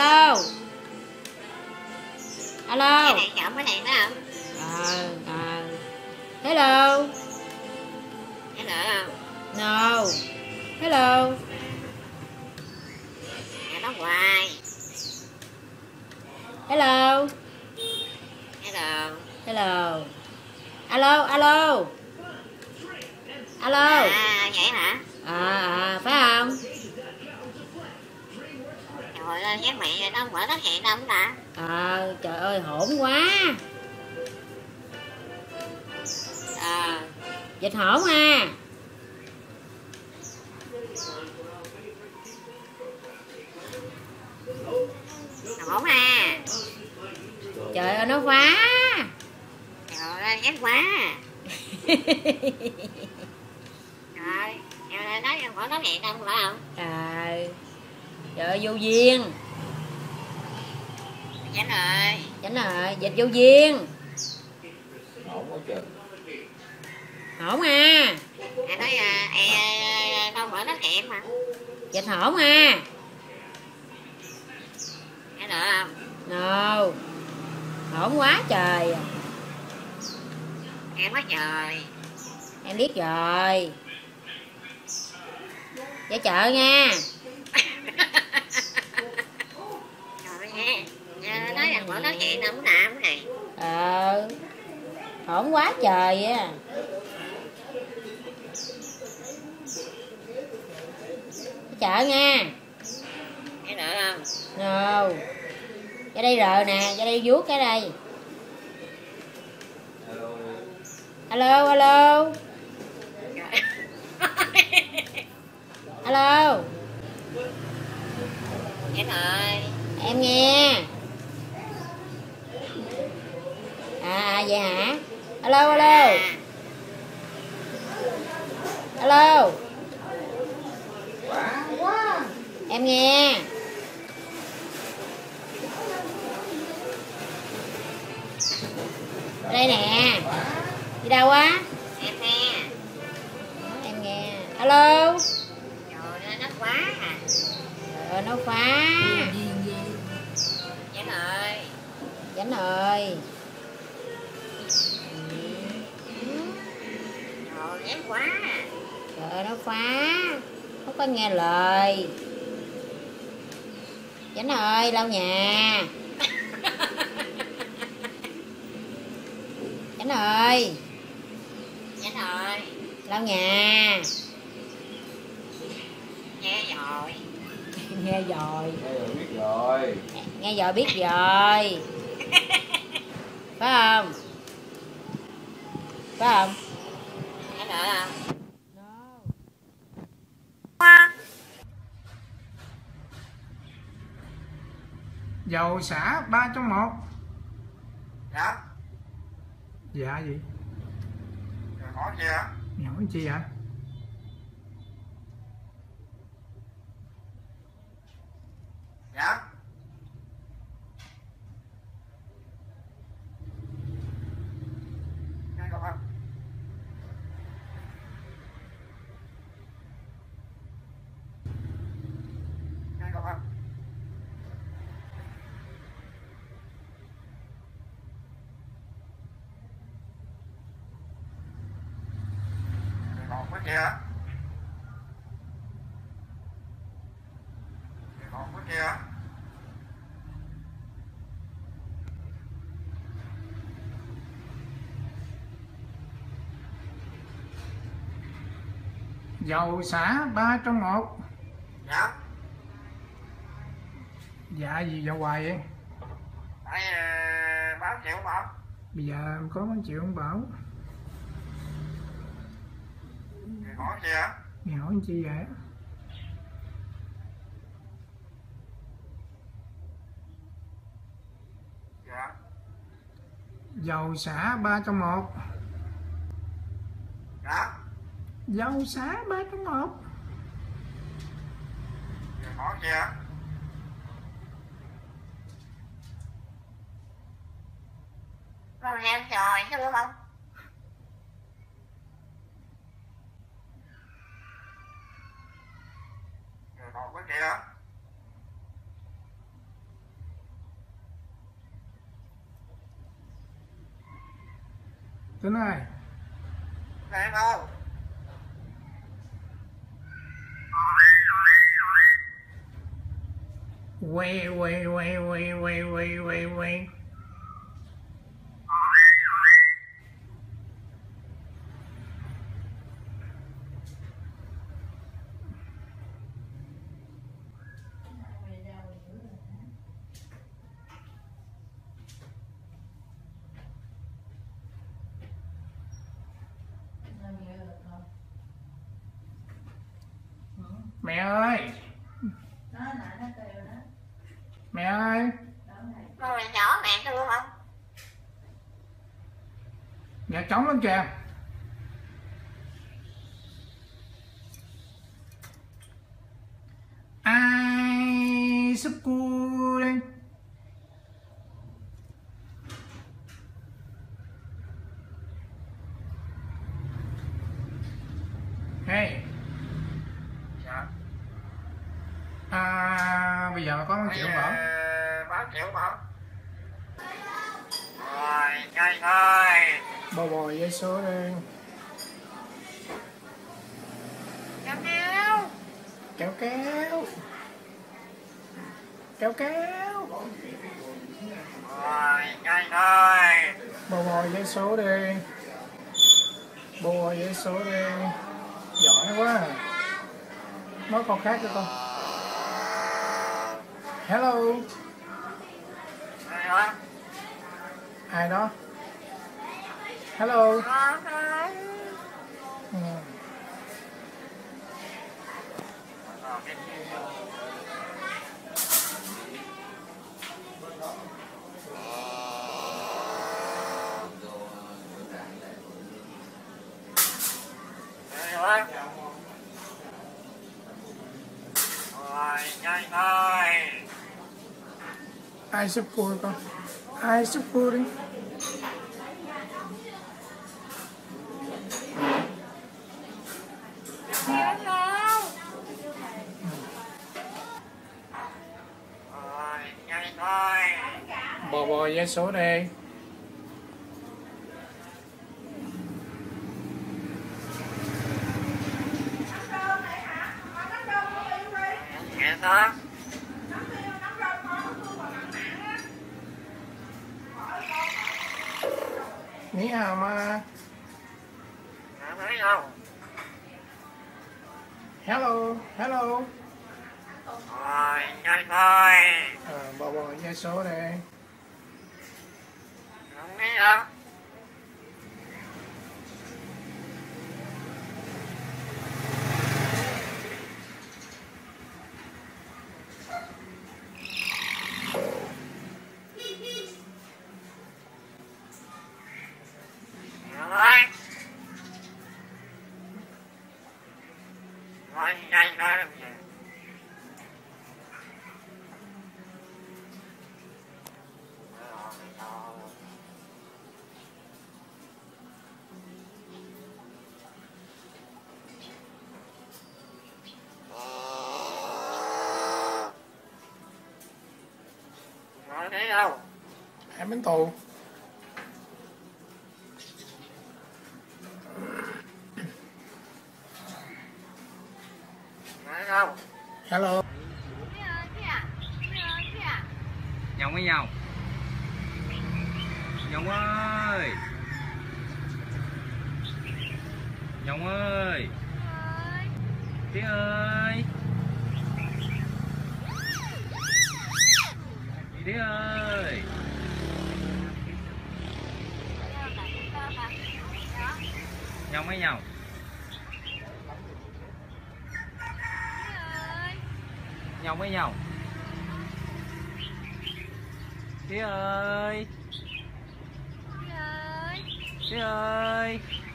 alo. Alo. Cái này chọn cái này phải không? Hello. Hello. No. Hello. Nó hoài. Hello. Hello. Hello. Alo, alo. Alo. Vậy hả? Phải không? Trời ơi, chắc mày đâu mở phát hiện đâu ta. Trời ơi hổn quá. Dịch hổn à. Hổn à. Trời ơi nó phá. Trời ơi, ghét quá. Trời, em nói em mở phát hiện đâu phải không? Trời ơi vô duyên. Chánh ơi, dịch vô duyên. Hổn quá trời. Hổn à. em nói đâu mở phát hiện mà. Dịch hổn à. Nghe được không? No. Hổn quá trời. Em nói trời. Em biết rồi. Ra chợ nha. Trời nghe nói là mở phát hiện đâu có làm cái này. Hổn quá trời á. Ra chợ nha. Nghe được không? No. Ra đây rồi nè, ra đây vuốt cái đây. Alo, alo. Alo. Em ơi. Em nghe. Vậy hả? Alo, alo. Alo. Em nghe. Đây nè. Đi đâu á? Em nghe. Em nghe. Alo. Trời ơi, nó quá à. Trời ơi nó phá. Chánh ơi. Chánh ơi. Trời ghét quá à. Trời ơi nó phá. Không có nghe lời. Chánh ơi lau nhà. Chánh ơi. Chánh ơi. Lau nhà. Nghe rồi. Nghe rồi. Nghe rồi biết rồi. Nghe rồi biết rồi. Phải không? Phải không? Nghe được không? Dầu xả 3 trong 1. Dạ. Dạ gì? Hỏi gì hả? Mày hỏi chi hả? Dạ. Nghe được không? Nghe được không? Còn cái kia. Còn cái kia. Dầu xả 3 trong 1. Dạ. Dạ gì dạ hoài vậy? Tại báo chịu không? Bây giờ có mấy triệu không Bảo? Thì hỏi gì hả? Mày hỏi chi vậy? Dạ. Dầu xả 3 trong 1. Dạ. Dầu xả 3 trong 1. Thì hỏi gì hả? Rồi em trời chứ đúng không? Rồi còn cái kia. Tính ơi. Dạ không. Quay quay quay quay quay quay quay quay. Mẹ ơi, mẹ ơi, Con mẹ nhỏ mẹ tôi luôn không? nhạc trống lắm kìa. Ai sắp cu đây. Hey. Dạ. Bây giờ có 1 triệu không bỏ? 3 triệu bỏ. Rồi, chơi thôi. Bò bò giấy số đi. Kéo kéo. Kéo kéo. Kéo kéo. Rồi, chơi thôi. Bò bò giấy số đi. Bò bò giấy số đi. Giỏi quá à. Nói con khác cho con. Hello. Rồi hả? Ai đó? Hello. Ừ. Rồi, chơi thôi. Ai sắp cua con? Ai sắp cua đi. Rồi, chơi thôi. Bò bò giấy số đi. Nghe đó. Ní hào mà. Thấy không? Hello. Hello. Rồi, chơi thôi. Bò bò giấy số đi. Không biết không? Rồi. Rồi, chơi thôi làm gì? Rồi, thấy không? 2 bánh tù. Thấy không? Hello. Nhông với nhau. Nhông ơi. Nhông ơi. Tía ơi. Tía ơi. Nhông với nhau. Nhông với nhau. Tía ơi. Tía ơi.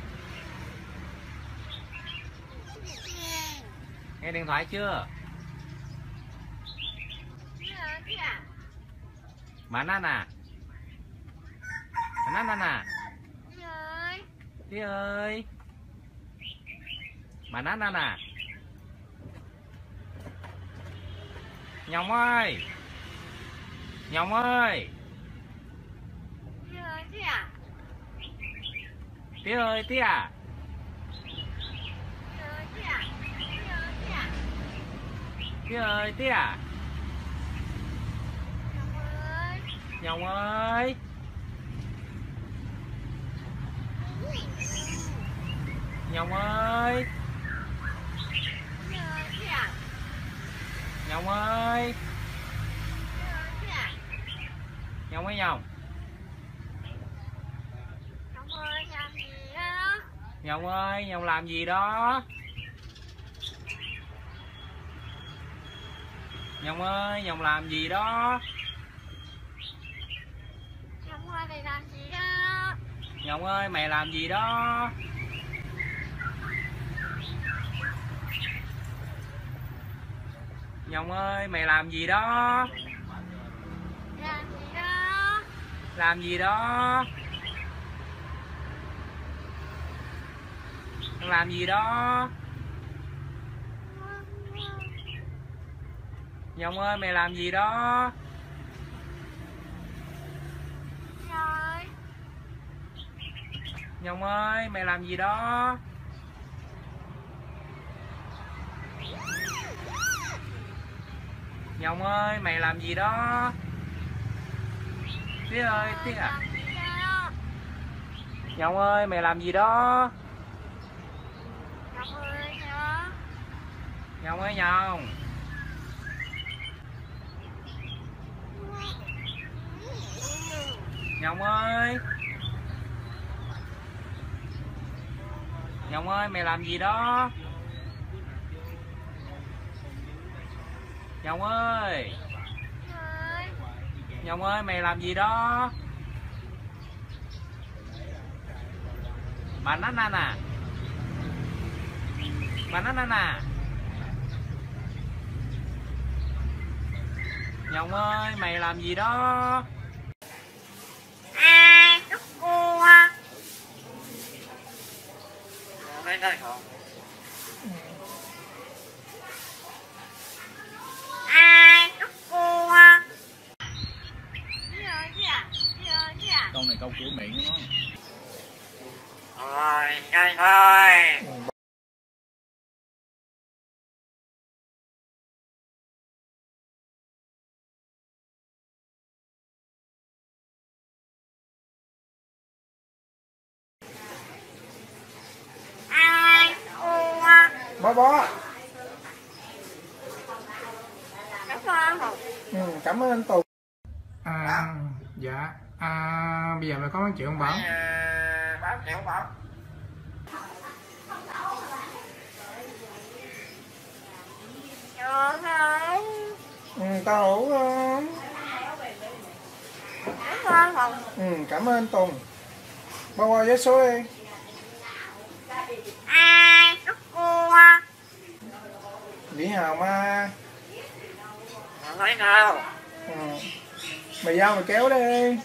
Nghe điện thoại chưa? Banana. Banana. Tía ơi. Banana. Nhông ơi. Nhông ơi. Tía ơi, tía à? Tía ơi, tía à? Nhồng ơi. Nhồng ơi. Nhồng ơi. Nhồng ơi Nhồng. Nhồng ơi, Nhồng làm gì đó? Nhồng ơi, Nhồng làm gì đó? Nhồng ơi, mày làm gì đó? Nhồng ơi, mày làm gì đó? Làm gì đó? Làm gì đó? Nhồng ơi, mày làm gì đó? Nhồng ơi, mày làm gì đó? Nhồng ơi, mày làm gì đó? Tía ơi, tía à? Nhồng ơi, mày làm gì đó? Nhồng ơi, Nhồng. Nhồng ơi. Nhồng ơi, mày làm gì đó? Nhồng ơi. Nhồng ơi, mày làm gì đó? Banana. Banana. Nhồng ơi, mày làm gì đó? Câu này câu cửa miệng đó. Thôi, thôi. Bó. Ừ, cảm ơn anh Tùng. Dạ. Bây giờ mày có chuyện không Bảo? Bảo chịu Bảo. Tao ngủ không? Cảm ơn anh Tùng. Bao qua vé số đi. Lý Hào ma. Nói đâu? Mày giao mày kéo đi.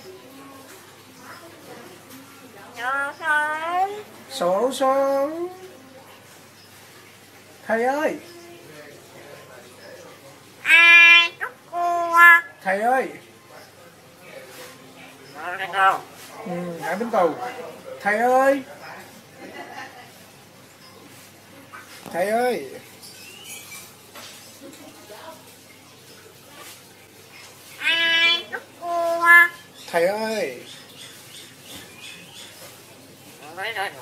Số. Thầy ơi. Thầy ơi. Nói đâu? Hải Vĩnh Tù. Thầy ơi. Thầy ơi. Thầy ơi. Nói đâu?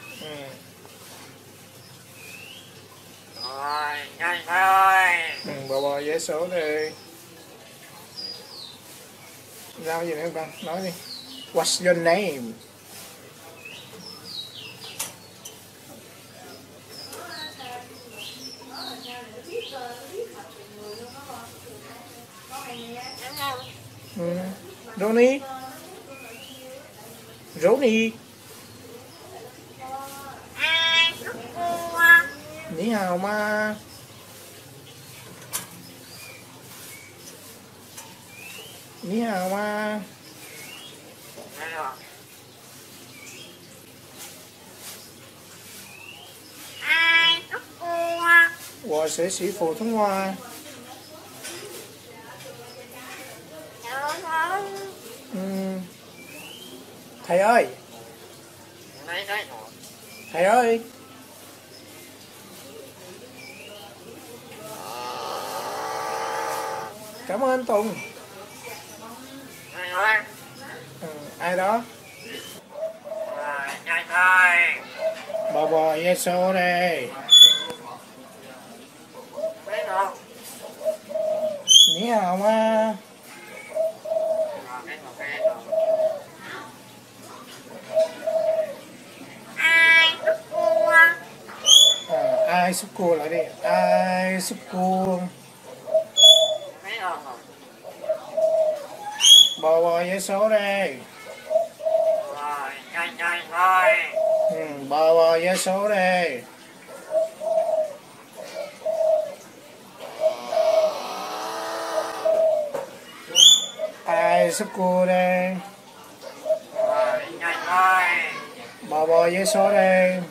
Rồi, nhanh thôi. Bò vé số đi. Giao gì nữa không con? Nói đi. What's your name? Ronnie. Ní hào ma. Ní hào ma. Wo sẽ sĩ phổ thông hoa. Thầy ơi. Nói nói rồi. Thầy ơi. Cảm ơn Tùng. Thầy ơi. Ai đó? Thầy ơi. Bò bò dê số đây. Biết không? Ní hào ma. Ai xúc cua lại đi. Ai xúc cua. Bò bò dê số đây. Bò bò dê số đây. Ai xúc cua đây. Bò bò dê số đây.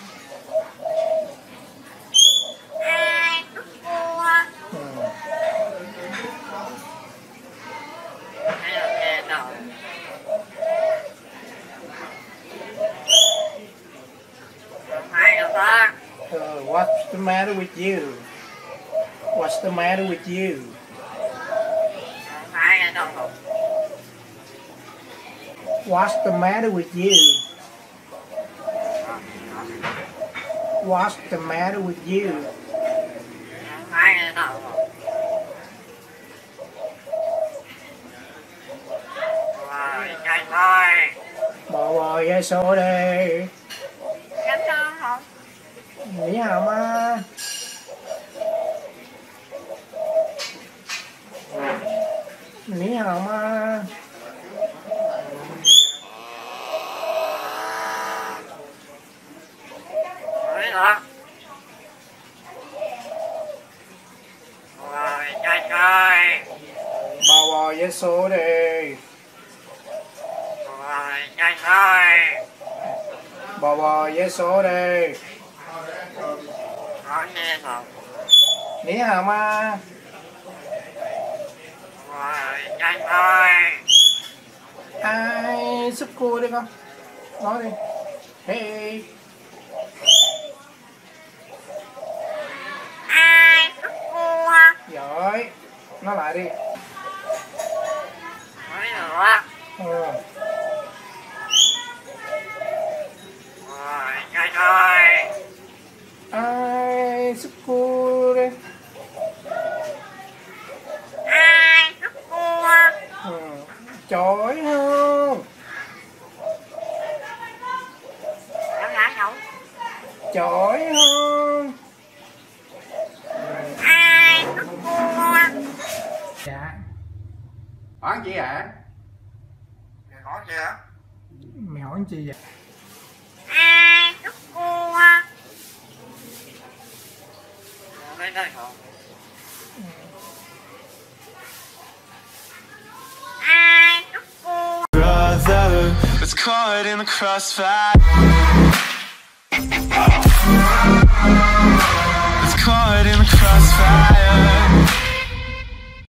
What's the matter with you? What's the matter with you? What's the matter with you? What's the matter with you? Bò bò dê số đi. Ní hào ma. Ní hào ma. Bò bò dê số đi. Bò bò dê số đi. Ní hào ma. Ai xúc cua đi con. Nói đi. Hey. Giỏi. Nói lại đi. Ai xúc cua đi. Chói không? Chói không? Dạ. Hỏi chị ạ? Có gì hả? Mày hỏi chi vậy? Brother was caught in the crossfire. Was caught in the crossfire.